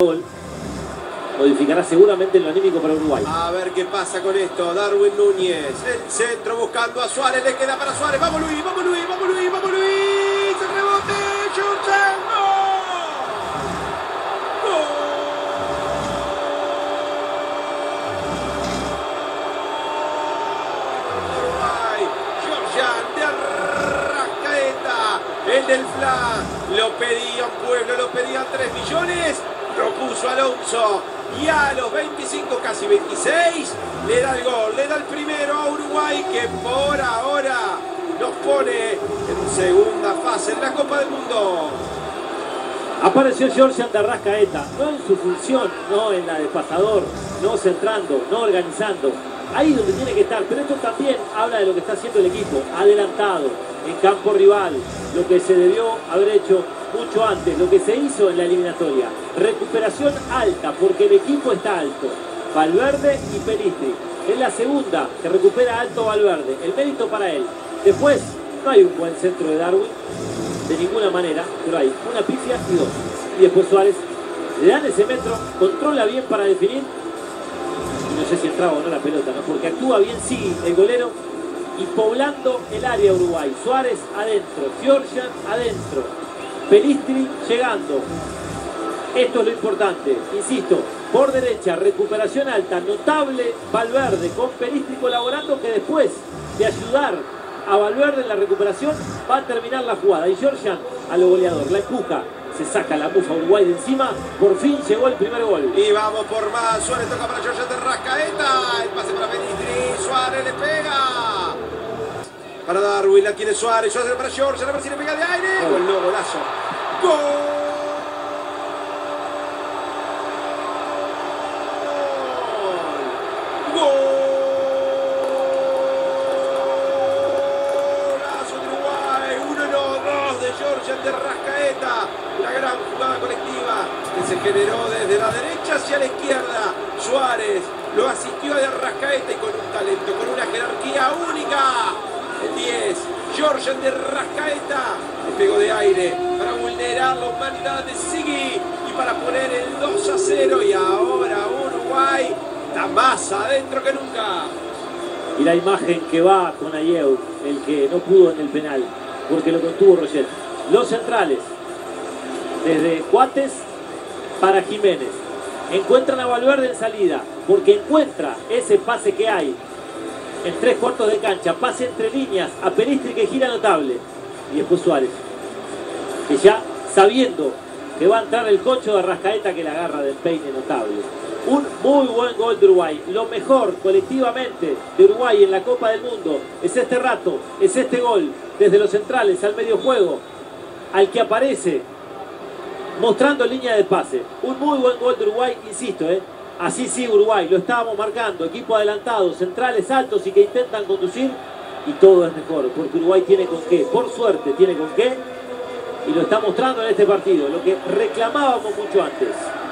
gol modificará seguramente en lo anímico para Uruguay. A ver qué pasa con esto. Darwin Núñez, el centro buscando a Suárez, le queda para Suárez. Vamos Luis, vamos Luis, vamos Luis, vamos Luis. El rebote, Georgian, ¡gol! Uruguay, Georgian de Arrascaeta, el del Fla. Lo pedía un pueblo, lo pedían 3 millones. Lo puso Alonso y a los 25, casi 26, le da el gol, le da el primero a Uruguay, que por ahora nos pone en segunda fase en la Copa del Mundo. Apareció Georgian de Arrascaeta, no en su función, no en la de pasador, no centrando, no organizando. Ahí donde tiene que estar, pero esto también habla de lo que está haciendo el equipo, adelantado, en campo rival, lo que se debió haber hecho mucho antes, lo que se hizo en la eliminatoria. Recuperación alta, porque el equipo está alto. Valverde y Pelistri. Es la segunda que recupera alto Valverde. El mérito para él. Después, no hay un buen centro de Darwin, de ninguna manera, pero hay una pifia y 2. Y después Suárez le dan ese metro, controla bien para definir. Y no sé si entraba o no la pelota, ¿no? Porque actúa bien, sí, el golero. Y poblando el área Uruguay. Suárez adentro, Georgian adentro, Pelistri llegando. Esto es lo importante, insisto, por derecha, recuperación alta, notable Valverde con Pelistri colaborando, que después de ayudar a Valverde en la recuperación va a terminar la jugada. Y Georgian a lo goleador, la empuja, se saca la mufa Uruguay de encima, por fin llegó el primer gol. Y vamos por más, Suárez toca para Georgian de Arrascaeta, el pase para Pelistri, Suárez le pega. Para Darwin, la tiene Suárez, Suárez para Georgian, a ver si le pega de aire. Gol, no, golazo. ¡Gol! De Arrascaeta, una gran jugada colectiva que se generó desde la derecha hacia la izquierda. Suárez lo asistió de Arrascaeta y con un talento, con una jerarquía única. El 10, Georgian de Arrascaeta, le pegó de aire para vulnerar la humanidad de Sigui y para poner el 2-0. Y ahora Uruguay está más adentro que nunca. Y la imagen que va con Ayew, el que no pudo en el penal, porque lo contuvo Roger. Los centrales, desde Cuates para Jiménez, encuentran a Valverde en salida, porque encuentra ese pase que hay en 3/4 de cancha, pase entre líneas a Pelistri que gira notable, y después Suárez, que ya sabiendo que va a entrar el cocho de Arrascaeta, que la agarra del peine notable. Un muy buen gol de Uruguay. Lo mejor colectivamente de Uruguay en la Copa del Mundo es este rato, es este gol, desde los centrales al medio juego, al que aparece mostrando línea de pase. Un muy buen gol de Uruguay, insisto, así sí Uruguay, lo estábamos marcando, equipo adelantado, centrales altos y que intentan conducir, y todo es mejor, porque Uruguay tiene con qué, por suerte tiene con qué, y lo está mostrando en este partido, lo que reclamábamos mucho antes.